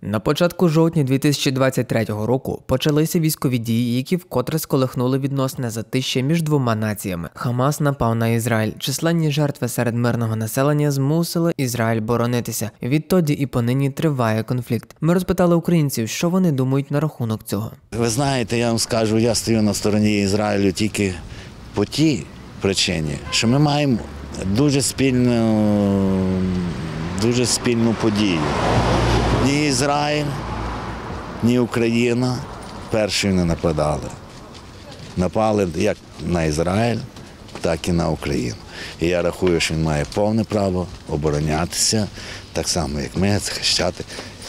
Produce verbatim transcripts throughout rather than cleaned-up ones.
На початку жовтня дві тисячі двадцять третього року почалися військові дії, які вкотре сколихнули відносне затища між двома націями. Хамас напав на Ізраїль. Численні жертви серед мирного населення змусили Ізраїль боронитися. Відтоді і понині триває конфлікт. Ми розпитали українців, що вони думають на рахунок цього. Ви знаєте, я вам скажу, я стою на стороні Ізраїлю тільки по тій причині, що ми маємо дуже спільну, дуже спільну подію. Ні Ізраїль, ні Україна першою не нападали. Напали як на Ізраїль, так і на Україну. І я рахую, що він має повне право оборонятися, так само, як ми, захищати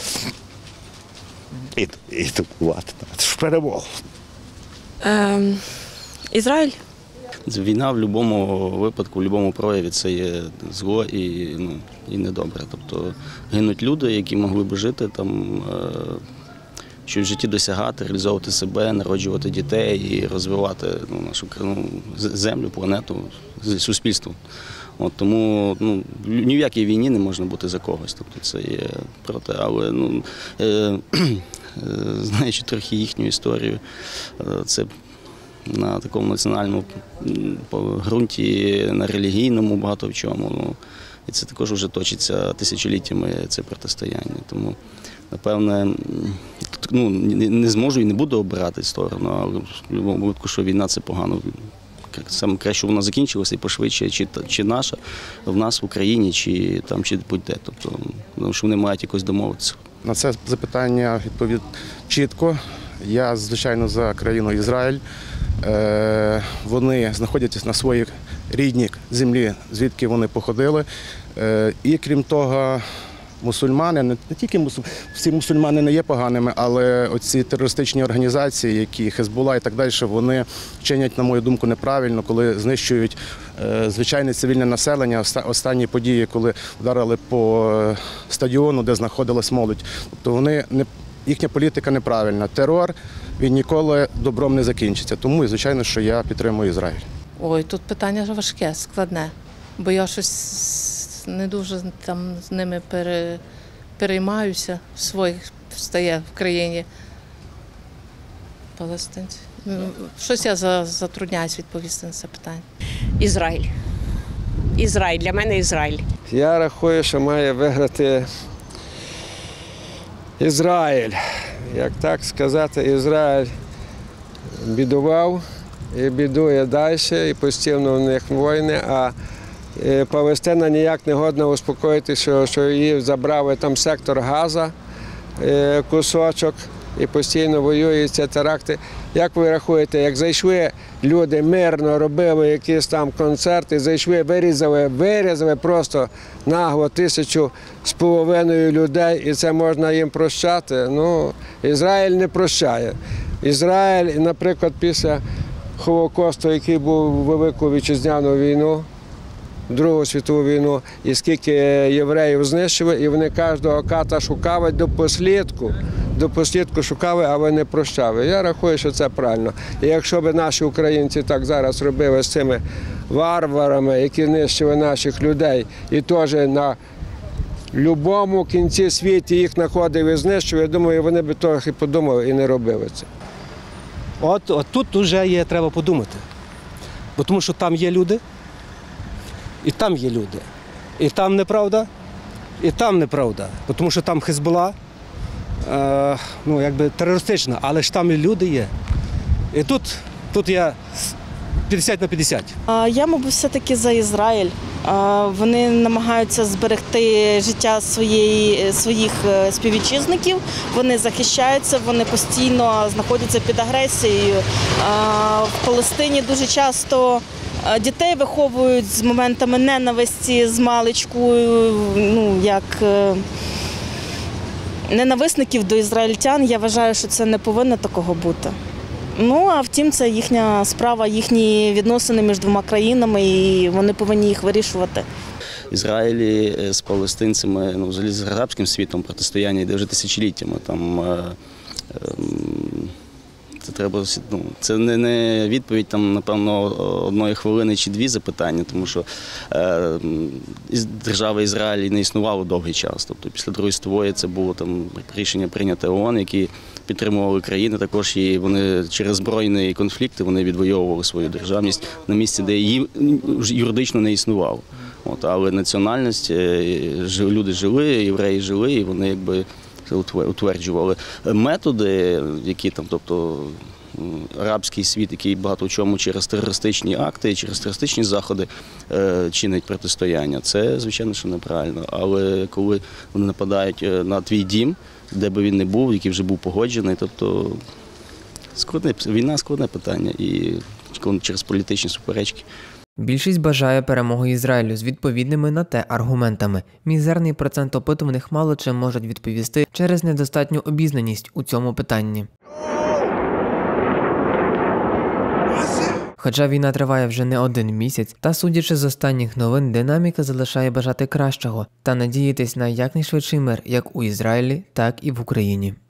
і, і тупувати. Це ж перемога. Ем, Ізраїль. Війна в будь-якому випадку, в будь-якому прояві це є зло і, ну, і недобре. Тобто гинуть люди, які могли б жити, там, щось в житті досягати, реалізовувати себе, народжувати дітей і розвивати ну, нашу ну, землю, планету, суспільство. От, тому ну, ні в якій війні не можна бути за когось. Тобто це є проти. Але ну, е, е, знаючи трохи їхню історію, це на такому національному ґрунті, на релігійному багато в чому. Ну, і це також вже точиться тисячоліттями це протистояння. Тому, напевне, ну, не зможу і не буду обирати сторону, але в будь-якому випадку, що війна – це погано. Саме краще, щоб вона закінчилася і пошвидше, чи, чи наша, в нас в Україні, чи там, чи будь-де. Тобто, тому що вони мають якось домовитися. На це запитання відповідь чітко. Я, звичайно, за країну Ізраїль. Вони знаходяться на своїй рідній землі, звідки вони походили. І крім того, мусульмани, не тільки мусульмани, всі мусульмани не є поганими, але оці терористичні організації, які Хезболла і так далі, вони чинять, на мою думку, неправильно, коли знищують звичайне цивільне населення. Останні події, коли вдарили по стадіону, де знаходилась молодь. Тобто вони не їхня політика неправильна. Терор, він ніколи добром не закінчиться. Тому, звичайно, що я підтримую Ізраїль. Ой, тут питання важке, складне. Бо я щось не дуже там з ними пере, переймаюся, своїх стає в країні палестинців. Щось я затрудняюсь відповісти на це питання. Ізраїль. Ізраїль. Для мене Ізраїль. Я рахую, що має виграти Ізраїль. Як так сказати, Ізраїль бідував і бідує далі, і постійно в них війни, а Палестина ніяк не годна успокоїти, що, що її забрали там сектор Газа, кусочок, і постійно воюються теракти. Як ви рахуєте, як зайшли люди мирно, робили якісь там концерти, зайшли, вирізали, вирізали просто нагло тисячу з половиною людей, і це можна їм прощати? Ну, Ізраїль не прощає. Ізраїль, наприклад, після Холокосту, який був в Велику Вітчизняну війну, Другу світову війну, і скільки євреїв знищили, і вони кожного ката шукали до послідку, до послідку шукали, але не прощали. Я рахую, що це правильно. І якщо б наші українці так зараз робили з цими варварами, які нищили наших людей, і теж на будь-якому кінці світу їх знаходили і знищили, я думаю, вони б трохи подумали і не робили це. От, от тут вже є, треба подумати. Бо тому що там є люди, і там є люди. І там неправда, і там неправда. Бо тому що там Хезболла, е, ну, якби терористична, але ж там і люди є. І тут, тут я п'ятдесят на п'ятдесят. Я, мабуть, все-таки за Ізраїль. Вони намагаються зберегти життя своєї, своїх співвітчизників, вони захищаються, вони постійно знаходяться під агресією. В Палестині дуже часто дітей виховують з моментами ненависті, з маличку, ну, як ненависників до ізраїльтян. Я вважаю, що це не повинно такого бути. Ну, а втім, це їхня справа, їхні відносини між двома країнами, і вони повинні їх вирішувати. Ізраїлі з палестинцями, ну, взагалі з арабським світом протистояння йде вже тисячоліттями. Там, Це треба, ну, це не, не відповідь там, напевно, одної хвилини чи дві запитання, тому що е, держава Ізраїль не існувала довгий час. Тобто після Другої світової це було там рішення прийняте ООН, які підтримували країни, також і вони через збройні конфлікти вони відвоювали свою державність на місці, де її юридично не існувало. От, але національність, люди жили, євреї жили, і вони якби утверджували методи, які там, тобто арабський світ, який багато в чому через терористичні акти, через терористичні заходи е, чинить протистояння. Це, звичайно, що неправильно. Але коли вони нападають на твій дім, де би він не був, який вже був погоджений, тобто складне, війна – складне питання і через політичні суперечки. Більшість бажає перемоги Ізраїлю з відповідними на те аргументами. Мізерний процент опитуваних мало чим можуть відповісти через недостатню обізнаність у цьому питанні. Хоча війна триває вже не один місяць, та судячи з останніх новин, динаміка залишає бажати кращого та надіятись на якнайшвидший мир як у Ізраїлі, так і в Україні.